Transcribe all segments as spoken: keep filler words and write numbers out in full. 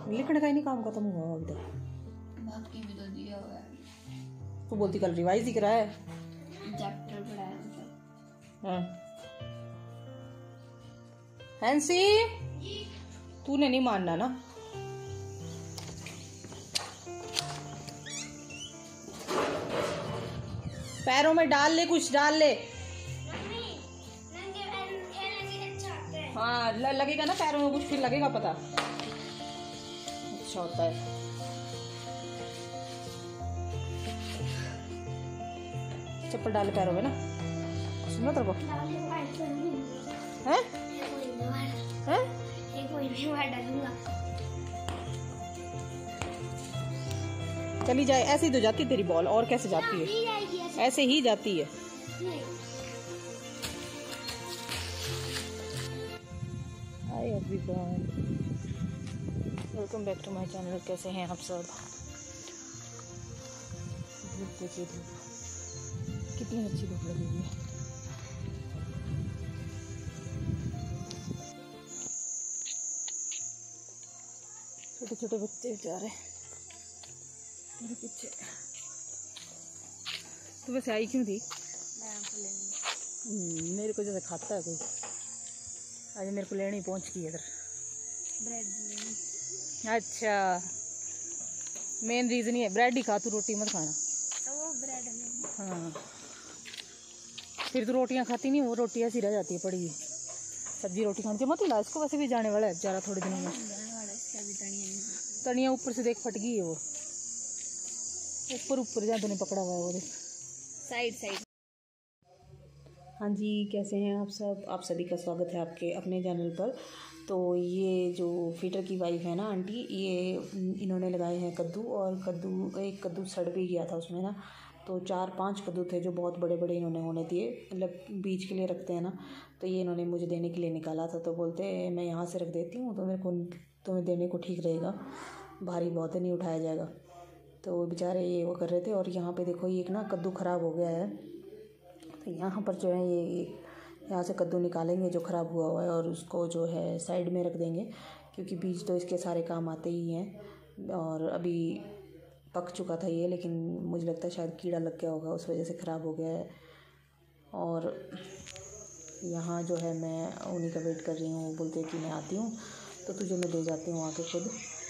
लिखने का ही नहीं काम खत्म हुआ अभी तक। बाकी भी तो दिया हुआ है। तू बोलती कल रिवाइज ही कराया है। चैप्टर पढ़ाया था। हाँ हैंसी तूने नहीं मानना ना। पैरों में डाल ले, कुछ डाल ले। हाँ लगेगा ना पैरों में कुछ, फिर लगेगा पता। अच्छा होता है। चप्पल डाल पैरों में ना, सुनो तेरे को हैं हैं चली जाए। ऐसे ही तो जाती तेरी बॉल, और कैसे जाती है? ऐसे ही जाती है। Hi everyone, welcome back to my channel. कैसे हैं आप सब? धूप देखिए, धूप कितनी अच्छी धूप लगी हुई है। छोटे छोटे बच्चे जा रहे हैं मेरे पीछे। तो वैसे आई क्यों थी? मेरे को जैसे खाता है कोई। आज मेरे को लेनी पहुंच गई इधर ब्रेड लेनी। अच्छा मेन रीज़न ही है, ब्रेड ही खा तू, रोटी मत खाना। तो वो ब्रेड लेनी। हाँ फिर तो रोटियां खाती नहीं, वो रोटी ऐसी रह जाती है पड़ी हुई। सब्जी रोटी खानी चाहिए। मत हिला इसको, वैसे भी जाने वाला है बेचारा थोड़े दिनों में। तनिया ऊपर से देख फट गई है वो, ऊपर ऊपर जहाँ तूने पकड़ा हुआ है वो देख, साइड साइड। हाँ जी कैसे हैं आप सब? आप सभी का स्वागत है आपके अपने चैनल पर। तो ये जो फीटर की वाइफ है ना आंटी, ये इन्होंने लगाए हैं कद्दू। और कद्दू, एक कद्दू सड़ भी गया था उसमें ना, तो चार पांच कद्दू थे जो बहुत बड़े बड़े इन्होंने होने दिए, मतलब बीज के लिए रखते हैं ना। तो ये इन्होंने मुझे देने के लिए निकाला था। तो बोलते मैं यहाँ से रख देती हूँ, तो मेरे को तुम्हें देने को ठीक रहेगा, भारी बहुत है, नहीं उठाया जाएगा। तो बेचारे ये वो कर रहे थे। और यहाँ पे देखो ये एक ना कद्दू ख़राब हो गया है, तो यहाँ पर जो है ये यहाँ से कद्दू निकालेंगे जो ख़राब हुआ हुआ है, और उसको जो है साइड में रख देंगे, क्योंकि बीज तो इसके सारे काम आते ही हैं। और अभी पक चुका था ये, लेकिन मुझे लगता है शायद कीड़ा लग गया होगा, उस वजह से ख़राब हो गया है। और यहाँ जो है मैं उन्हीं का वेट कर रही हूँ, बोलते कि मैं आती हूँ तो तुझे मैं दे जाती हूँ आके खुद।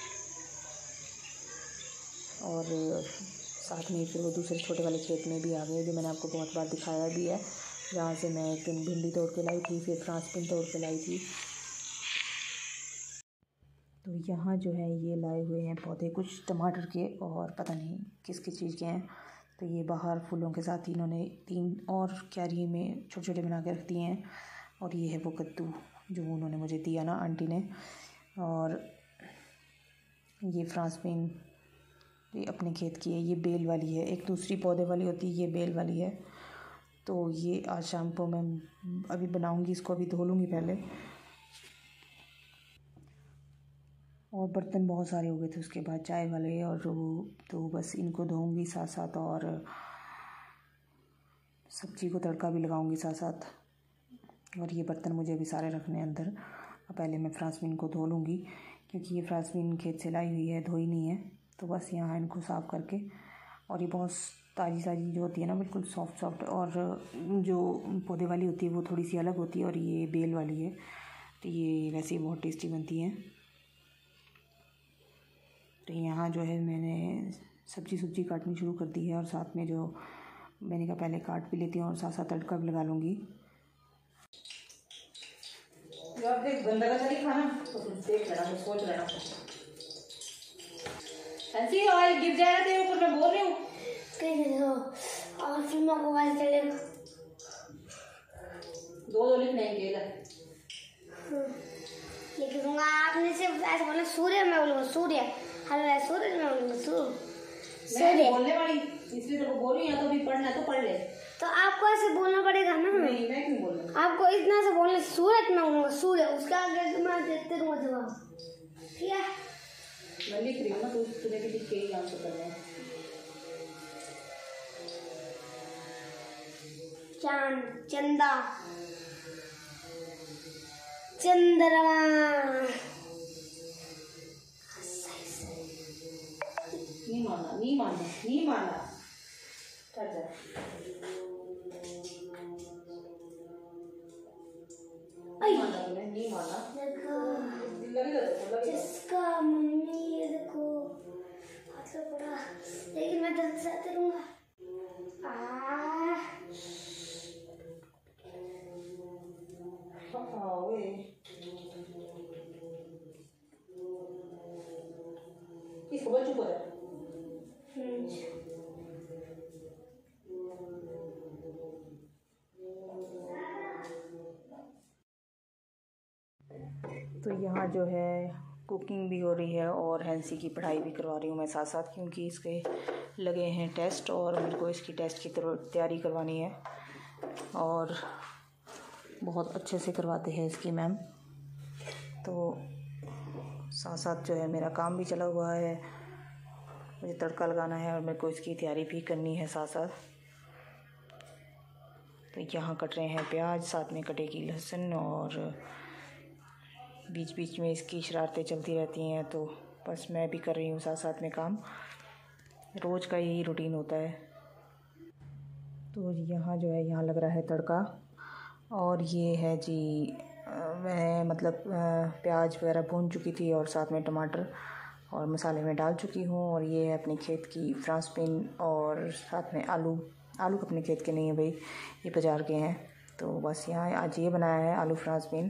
और साथ में फिर वो दूसरे छोटे वाले खेत में भी आ गए, जो मैंने आपको बहुत बार दिखाया भी है, जहाँ से मैं एक दिन भिंडी तोड़ के लाई थी, फिर फ्रांसबिन तोड़ के लाई थी। तो यहाँ जो है ये लाए हुए हैं पौधे कुछ टमाटर के, और पता नहीं किस किस चीज़ के हैं। तो ये बाहर फूलों के साथ इन्होंने तीन और क्यारी में छोटे छोटे बना के रख दिए हैं। और ये है वो कद्दू जो उन्होंने मुझे दिया ना आंटी ने। और ये फ्रांसबिन ये अपने खेत की है, ये बेल वाली है। एक दूसरी पौधे वाली होती है, ये बेल वाली है। तो ये आज शाम को मैं अभी बनाऊंगी इसको, अभी धो लूँगी पहले। और बर्तन बहुत सारे हो गए थे उसके बाद चाय वाले, और तो बस इनको धोऊंगी साथ साथ, और सब्जी को तड़का भी लगाऊंगी साथ साथ। और ये बर्तन मुझे अभी सारे रखने हैं अंदर। पहले मैं फ्रांसबिन को धो लूँगी, क्योंकि ये फ्रांसबिन खेत से लाई हुई है, धोई नहीं है। तो बस यहाँ इनको साफ़ करके, और ये बहुत ताज़ी ताज़ी जो होती है ना, बिल्कुल सॉफ्ट सॉफ्ट। और जो पौधे वाली होती है वो थोड़ी सी अलग होती है, और ये बेल वाली है, तो ये वैसे ही बहुत टेस्टी बनती हैं। तो यहाँ जो है मैंने सब्जी सब्जी काटनी शुरू कर दी है, और साथ में जो मैंने कहा पहले काट भी लेती हूँ और साथ साथ तड़का भी लगा लूँगी। गंदा का नहीं खाना तो देख लेना, तो सोच लेना ऐसी ऑयल गिर जाएगा तेरे ऊपर, मैं बोल रही हूँ। और फिर मैं मोबाइल चलेगा दो दो लिखने के लिए लिखूंगा। आपने सिर्फ ऐसे बोला सूर्य, मैं बोलूँगा सूर्य। हेलो सूरज, मैं बोलूँगा सूर्य। बोलने वाली इसलिए तो बोल रही है, तो भी पढ़ना तो पढ़ ले। तो आपको ऐसे बोलना पड़ेगा ना। नहीं मैं क्यों बोल रहा? आपको इतना से बोलना सूरज, मैं बोलूँगा सूर्य, उसका आगे मैं देखते रहूँगा जवाब। ठीक है मैं लिख रही हूँ ना, तो तुम्हें भी लिख के ही आंसर करना है। चांद, चंदा, चंद्रमा, नहीं मानना, नहीं मानना, चल जा। नहीं माना, जिसका मम्मी ये देखो हाथ से पड़ा, लेकिन मैं दर्द से करूँगा। इसको बोल चुप हो जा। तो यहाँ जो है कुकिंग भी हो रही है और हैंसी की पढ़ाई भी करवा रही हूँ मैं साथ साथ, क्योंकि इसके लगे हैं टेस्ट और मेरे को इसकी टेस्ट की तैयारी करवानी है और बहुत अच्छे से करवाते हैं इसकी मैम। तो साथ साथ जो है मेरा काम भी चला हुआ है, मुझे तड़का लगाना है और मेरे को इसकी तैयारी भी करनी है साथ साथ। तो यहाँ कट रहे हैं प्याज, साथ में कटेगी लहसुन और बीच बीच में इसकी शरारतें चलती रहती हैं, तो बस मैं भी कर रही हूँ साथ साथ में काम। रोज़ का यही रूटीन होता है। तो यहाँ जो है यहाँ लग रहा है तड़का और ये है जी मैं मतलब प्याज वगैरह भून चुकी थी और साथ में टमाटर और मसाले में डाल चुकी हूँ। और ये है अपने खेत की फ्रांस बीन और साथ में आलू आलू अपने खेत के नहीं है भाई, ये बाज़ार के हैं। तो बस यहाँ आज ये बनाया है आलू फ्रांस बीन,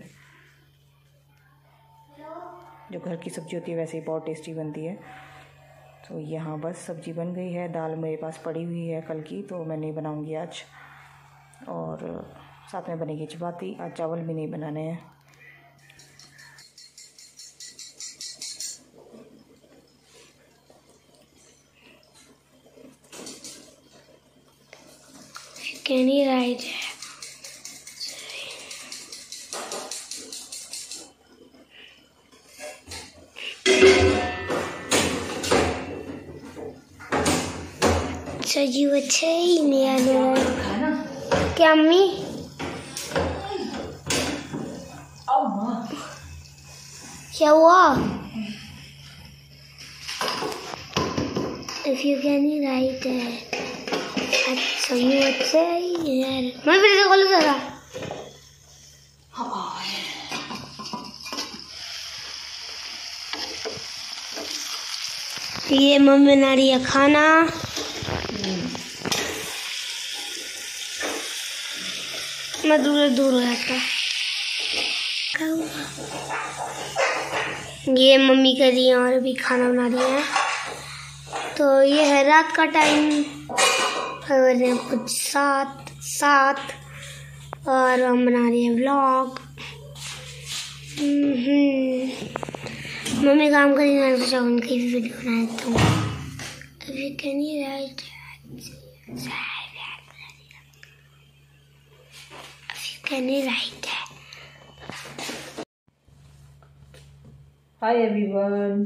जो घर की सब्ज़ी होती है वैसे ही बहुत टेस्टी बनती है। तो यहाँ बस सब्ज़ी बन गई है, दाल मेरे पास पड़ी हुई है कल की, तो मैं नहीं बनाऊँगी आज। और साथ में बनेगी चपाती, आज चावल भी नहीं बनाने हैं। कैनी राइट है। सजी बच्चे ही नहीं आने क्या अम्मी? क्या हुआ? If you can write it, अच्छा ये बच्चे ही यार, मैं फिर से खोलूँ जरा। ये मम्मी बना रही है खाना। मैं दूर दूर हो जाता। ये मम्मी कर रही है और अभी खाना बना रही है। तो ये है रात का टाइम, कुछ सात सात और हम बना रहे हैं व्लॉग। मम्मी काम कर रही है, सोचा उनकी भी वीडियो बना देता हूँ। अभी can you write can you write hi everyone.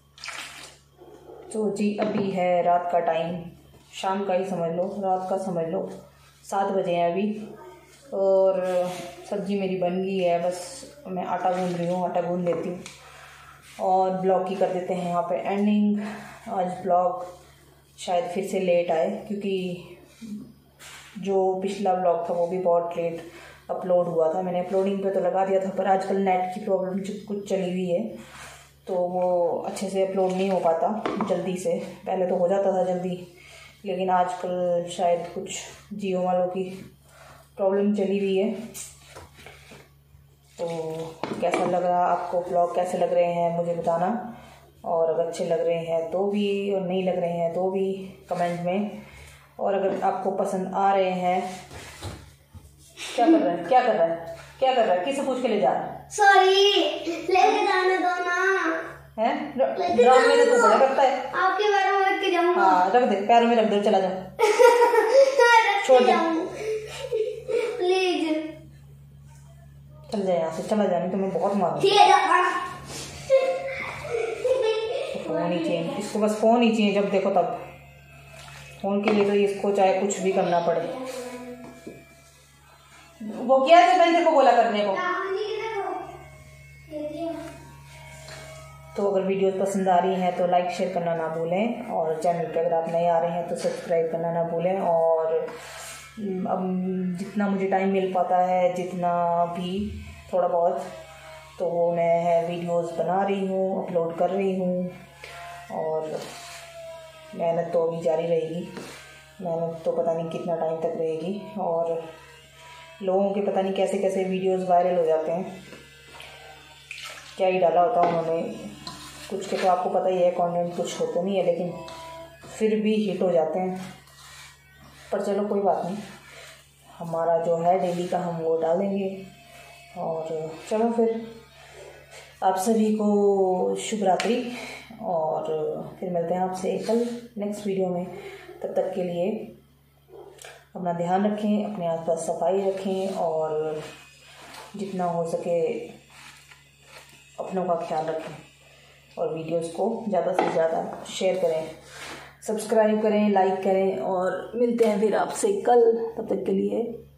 तो जी अभी है रात का टाइम, शाम का ही समझ लो, रात का समझ लो, सात बजे हैं अभी और सब्ज़ी मेरी बन गई है। बस मैं आटा गूंद रही हूँ, आटा गूंद लेती हूँ और ब्लॉग की कर देते हैं यहाँ पे एंडिंग। आज ब्लॉग शायद फिर से लेट आए, क्योंकि जो पिछला ब्लॉग था वो भी बहुत लेट अपलोड हुआ था। मैंने अपलोडिंग पे तो लगा दिया था, पर आजकल नेट की प्रॉब्लम कुछ चली हुई है, तो वो अच्छे से अपलोड नहीं हो पाता जल्दी से। पहले तो हो जाता था जल्दी, लेकिन आजकल शायद कुछ जियो वालों की प्रॉब्लम चली हुई है। तो कैसा लग रहा आपको ब्लॉग, कैसे लग रहे हैं मुझे बताना, और अगर अच्छे लग रहे हैं तो भी और नहीं लग रहे हैं तो भी कमेंट में। और अगर आपको पसंद आ रहे हैं, क्या कर रहा है क्या कर रहा है क्या कर रहा है किससे पूछ के ले जा रहा है? सॉरी, लेके जाने दो ना। हैं ड्राम में तो तू बड़ा करता है। आपके पैरों में रख के जाऊंगा। हाँ रख दे, पैरों में रख दे, चला जा। छोड़ दे प्लीज, चल जा यहाँ से, चला जा, नहीं तो मैं बहुत मारूंगा। ठीक है, फोन ही चाहिए इसको, बस फोन ही चाहिए, जब देखो तब फोन के लिए। तो इसको चाहे कुछ भी करना पड़े। वो क्या है, मैंने देखो बोला करने को। तो अगर वीडियोस पसंद आ रही हैं तो लाइक शेयर करना ना भूलें, और चैनल पे अगर आप नए आ रहे हैं तो सब्सक्राइब करना ना भूलें। और अब जितना मुझे टाइम मिल पाता है, जितना भी थोड़ा बहुत, तो वो मैं वीडियोस बना रही हूँ, अपलोड कर रही हूँ, और मेहनत तो अभी जारी रहेगी। मेहनत तो पता नहीं कितना टाइम तक रहेगी, और लोगों के पता नहीं कैसे कैसे वीडियोस वायरल हो जाते हैं। क्या ही डाला होता है उन्होंने, कुछ के तो आपको पता ही है कंटेंट कुछ होते नहीं है, लेकिन फिर भी हिट हो जाते हैं। पर चलो कोई बात नहीं, हमारा जो है डेली का हम वो डालेंगे। और चलो फिर आप सभी को शुभ रात्रि, और फिर मिलते हैं आपसे कल नेक्स्ट वीडियो में। तब तक के लिए अपना ध्यान रखें, अपने आसपास सफाई रखें, और जितना हो सके अपनों का ख्याल रखें, और वीडियोस को ज़्यादा से ज़्यादा शेयर करें, सब्सक्राइब करें, लाइक करें, और मिलते हैं फिर आपसे कल। तब तक के लिए